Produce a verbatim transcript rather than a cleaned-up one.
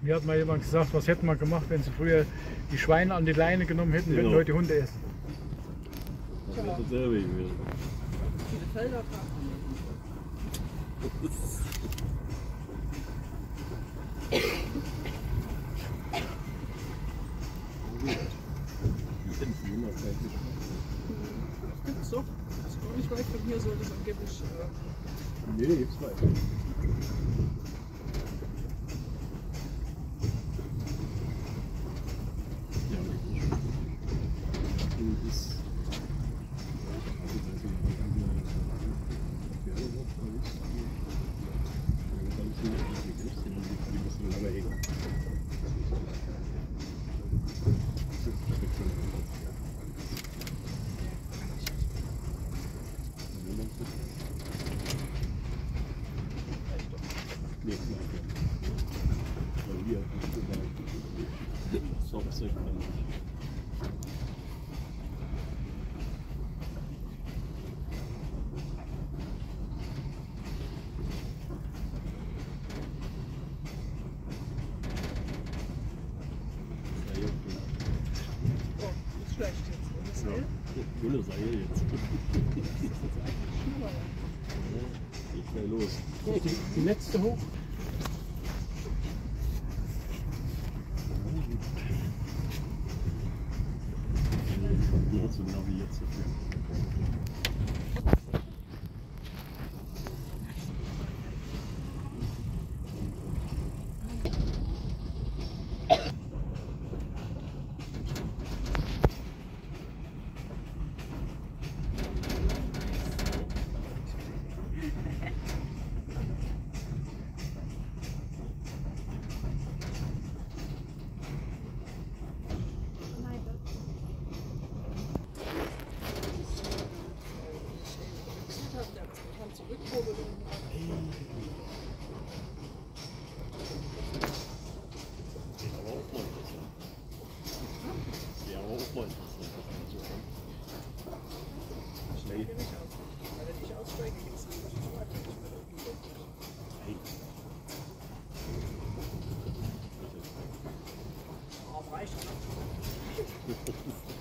Mir hat mal jemand gesagt, was hätten wir gemacht, wenn sie früher die Schweine an die Leine genommen hätten, würden Genau. heute die Hunde essen. Das wäre dasselbe gewesen. Viele Felder fahren. Das gibt's doch. Das ist gar nicht weit von hier, soll das angeblich. Äh, Nee, gibt's weiter. Ja, das ist. schlecht jetzt. Und das Seil? Ohne Seil jetzt. Geht schnell los. So, die, die letzte hoch. Die hast du Navi jetzt dafür. Reicht.